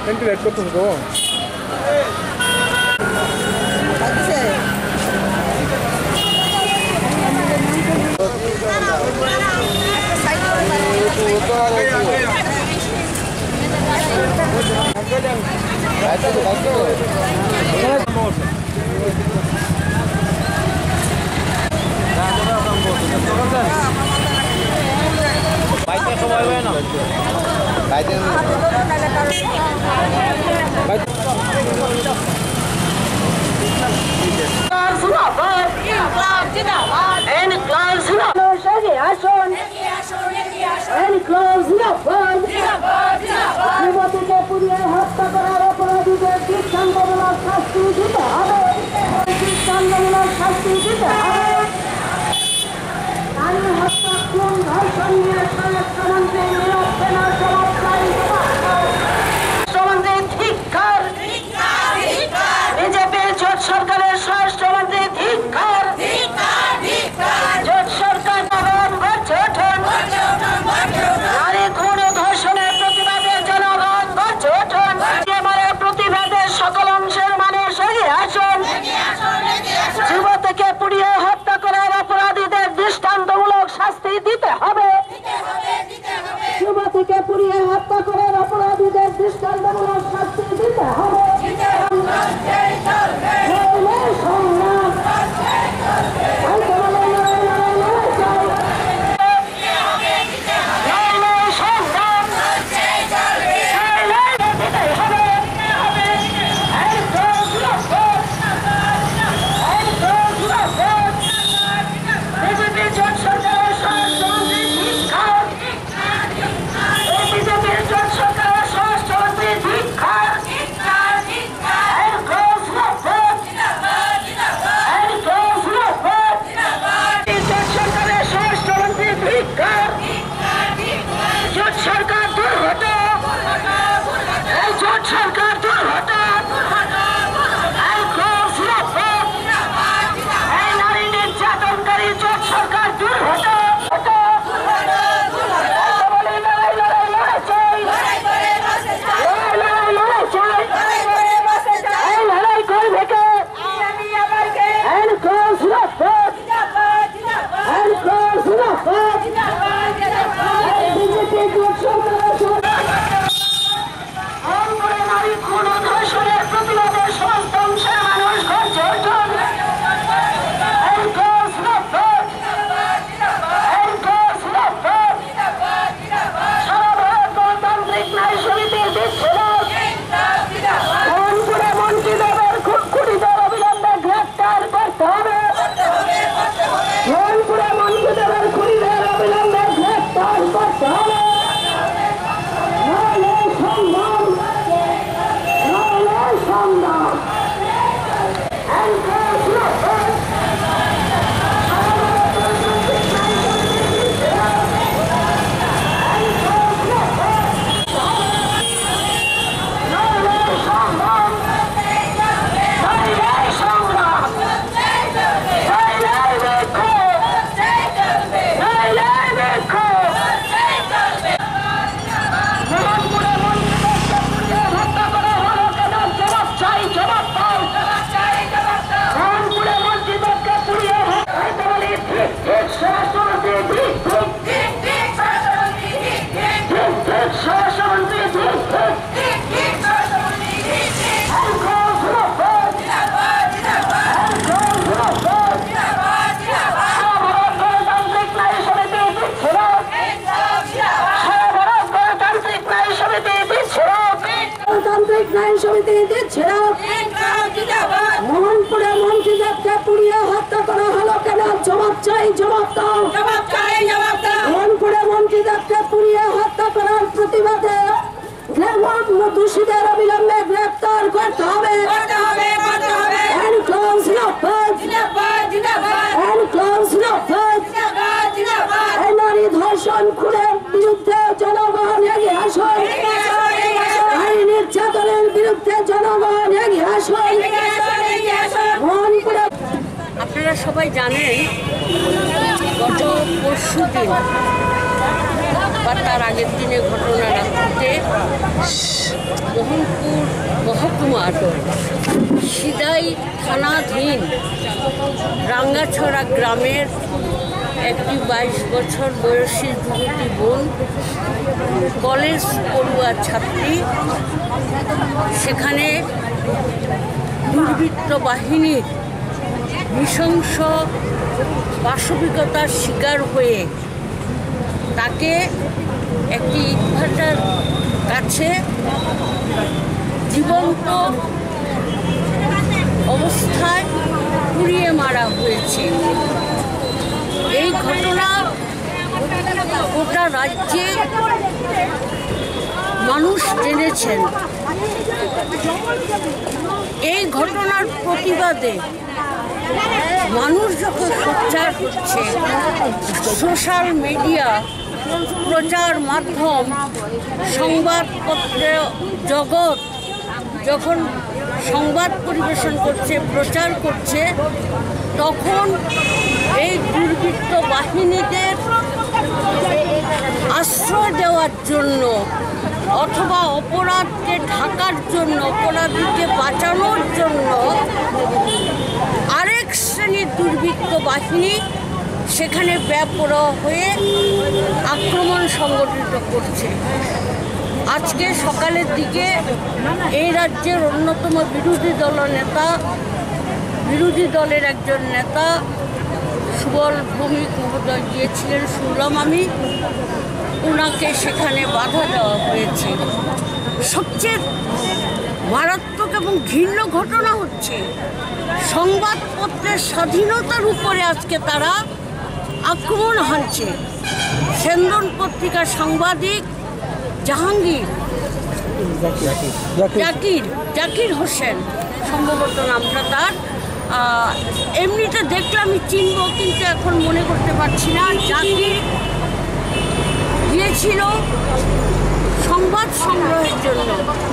Entry red করতেছে তো হত্যা করার অপরাধীদের দৃষ্টান্তমূলক শাস্তি দিতে হবে, দৃষ্টান্তমূলক শাস্তি দিতে হবে। নারী হত্যা, খুন, ধর্ষণ নিয়ে স্বরাষ্ট্রমন্ত্রী নীরব সেনার জবাব চাই। স্বরাষ্ট্রমন্ত্রী ধিক্কার, বিজেপির জোট সরকারের স্বরাষ্ট্রমন্ত্রী ধিক্কার, জোট সরকার জনগণ গর্জে ওঠুন। নারী খুন ও ধর্ষণের প্রতিবাদে জনগণ গর্জে ওঠুন। প্রতিবাদের সকল অংশের মানুষ এগিয়ে আসুন। যুব থেকে পুড়িয়ে হত্যা করার অপরাধীদের দৃষ্টান্তমূলক শাস্তি দিতে হবে। যুব থেকে পুড়িয়ে হত্যা করার অপরাধীদের দৃষ্টান্তমূলক শাস্তি দিতে হবে। মোহনপুরে মন্ত্রীদেরকে পুড়িয়ে হত্যা করা হলো কেন? জবাব চাই, জবাব দাও। মোহনপুরে মন্ত্রীদেরকে পুড়িয়ে হত্যা করার প্রতিবাদে দোষীদের অবিলম্বে গ্রেপ্তার করতে হবে। নারী ধর্ষণ খুনের বিরুদ্ধে জনগণ এগিয়ে আসুন। নারী নির্যাতনের বিরুদ্ধে জনগণ এগিয়ে আসুন। আপনারা সবাই জানেন গত পরশুদিন বা তার আগের দিনে ঘটনা রাত্রিতে মোহনপুর মহকুমার সিদাই থানাধীন রাঙ্গাছড়া গ্রামের একটি 22 বছর বয়সী যুবতী বোন, কলেজ পড়ুয়া ছাত্রী, সেখানে দুর্বৃত্ত বাহিনীর নৃশংস পাশবিকতার শিকার হয়ে তাকে একটি ইটভাটার কাছে জীবন্ত অবস্থায় পুড়িয়ে মারা হয়েছে। এই ঘটনা গোটা রাজ্যে মানুষ জেনেছেন। এই ঘটনার প্রতিবাদে মানুষ যখন সোচ্চার হচ্ছে, সোশ্যাল মিডিয়া, প্রচার মাধ্যম, সংবাদপত্র জগৎ যখন সংবাদ পরিবেশন করছে, প্রচার করছে, তখন এই দুর্বৃত্ত বাহিনীদের আশ্রয় দেওয়ার জন্য অথবা অপরাধকে ঢাকার জন্য, অপরাধীকে বাঁচানোর জন্য আরেক শ্রেণীর দুর্বৃত্ত বাহিনী সেখানে বেপরোয়া হয়ে আক্রমণ সংগঠিত করছে। আজকে সকালের দিকে এই রাজ্যের অন্যতম বিরোধী দলের একজন নেতা সুবল ভৌমিক মহোদয় গিয়েছিলেন, শুনলাম আমি, ওনাকে সেখানে বাধা দেওয়া হয়েছে। সবচেয়ে মারাত্মক এবং ঘৃণ্য ঘটনা হচ্ছে সংবাদপত্রের স্বাধীনতার উপরে আজকে তারা আক্রমণ হানছে। সেন্দন পত্রিকার সাংবাদিক জাকির হোসেন সম্ভবত নামটা তার, এমনিতে দেখলে আমি চিনব, কিন্তু এখন মনে করতে পারছি না। জাকির গিয়েছিল সংবাদ সংগ্রহের জন্য,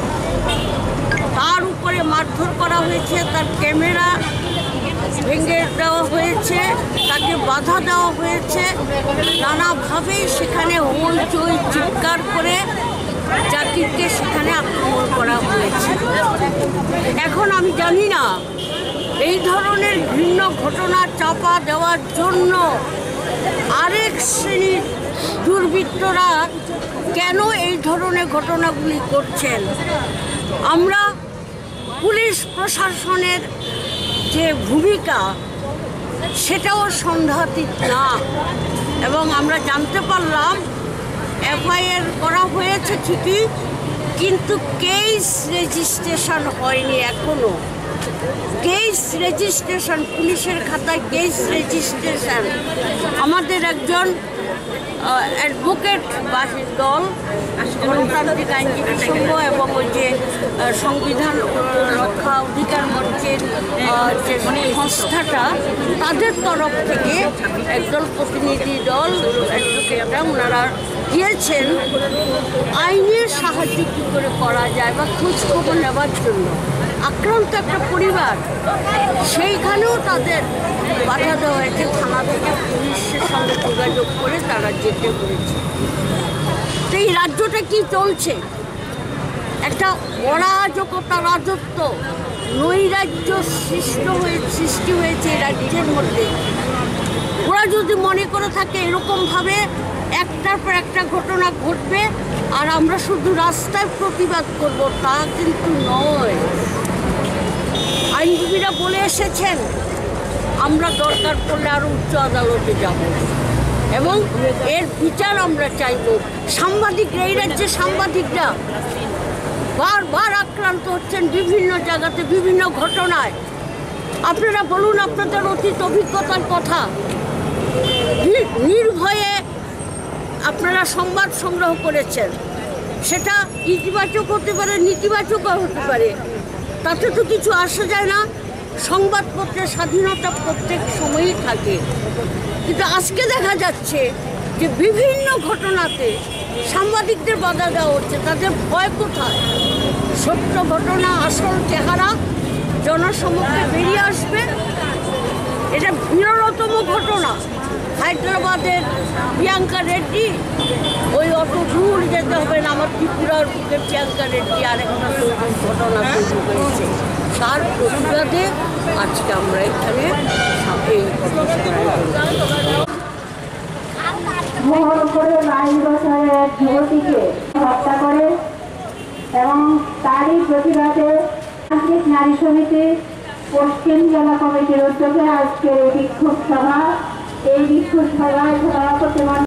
তার উপরে মারধর করা হয়েছে, তার ক্যামেরা ভেঙে দেওয়া হয়েছে, তাকে বাধা দেওয়া হয়েছে, নানাভাবেই সেখানে হইচই চিৎকার করে জাকিরকে সেখানে আক্রমণ করা হয়েছে। এখন আমি জানি না এই ধরনের ভিন্ন ঘটনা চাপা দেওয়ার জন্য আরেক শ্রেণীর দুর্বৃত্তরা কেন এই ধরনের ঘটনাগুলি করছেন। আমরা পুলিশ প্রশাসনের যে ভূমিকা সেটাও সন্দেহাতীত না, এবং আমরা জানতে পারলাম এফআইআর করা হয়েছে ঠিকই, কিন্তু কেস রেজিস্ট্রেশন হয়নি এখনো। কেস রেজিস্ট্রেশন, পুলিশের খাতায় কেস রেজিস্ট্রেশন, আমাদের একজন অ্যাডভোকেট বাহির দল, গণতান্ত্রিক আইনজীবী সংঘ এবং ওই যে সংবিধান রক্ষা অধিকার মঞ্চের যে সংস্থাটা, তাদের তরফ থেকে একদল প্রতিনিধি দল অ্যাডভোকেটরা ওনারা গিয়েছেন আইনের সাহায্য কী করে করা যায় বা খোঁজখবর নেওয়ার জন্য। আক্রান্ত একটা পরিবার, সেইখানেও তাদের বাধা দেওয়া হয়েছে, থানা থেকে পুলিশের সঙ্গে যোগাযোগ করে তারা যেতে হয়েছে। তো এই রাজ্যটা কি চলছে? একটা অরাজকতা, রাজত্ব, নৈরাজ্য সৃষ্টি হয়েছে এই রাজ্যের মধ্যে। ওরা যদি মনে করে থাকে এরকমভাবে একটার পর একটা ঘটনা ঘটবে আর আমরা শুধু রাস্তায় প্রতিবাদ করব, তা কিন্তু নয়। আইনজীবীরা বলে এসেছেন আমরা দরকার পড়লে আরও উচ্চ আদালতে যাব এবং এর বিচার আমরা চাইব। সাংবাদিকরা, এই রাজ্যের সাংবাদিকরা বারবার আক্রান্ত হচ্ছেন বিভিন্ন জায়গাতে, বিভিন্ন ঘটনায়। আপনারা বলুন আপনাদের অতীত অভিজ্ঞতার কথা। নির্ভয়ে আপনারা সংবাদ সংগ্রহ করেছেন, সেটা ইতিবাচক হতে পারে, নেতিবাচকও হতে পারে, তাতে তো কিছু আসা যায় না। সংবাদপত্রের স্বাধীনতা প্রত্যেক সময়ই থাকে, কিন্তু আজকে দেখা যাচ্ছে যে বিভিন্ন ঘটনাতে সাংবাদিকদের বাধা দেওয়া হচ্ছে। তাদের ভয় কোথায়? সত্য ঘটনা, আসল চেহারা জনসমক্ষে বেরিয়ে আসবে। এটা বিরলতম ঘটনা, হায়দ্রাবাদের প্রিয়াঙ্কা রেড্ডি, ওই অত দূর যেতে হবে না, আমার ত্রিপুরার বুকে প্রিয়াঙ্কা রেড্ডি আরেকটা ঘটনা তৈরি হয়েছে। তার প্রতিবাদে আজকে আমরা এখানে এই মোহনপুরে 22 বছরের এক যুবতীকে হত্যা করে এবং তারই প্রতিবাদে আন্তরিক নারী সমিতি পশ্চিম জেলা কমিটির উদ্যোগে আজকে এই বিক্ষোভ সভা, এই বিক্ষোভ সভায় সভাপতি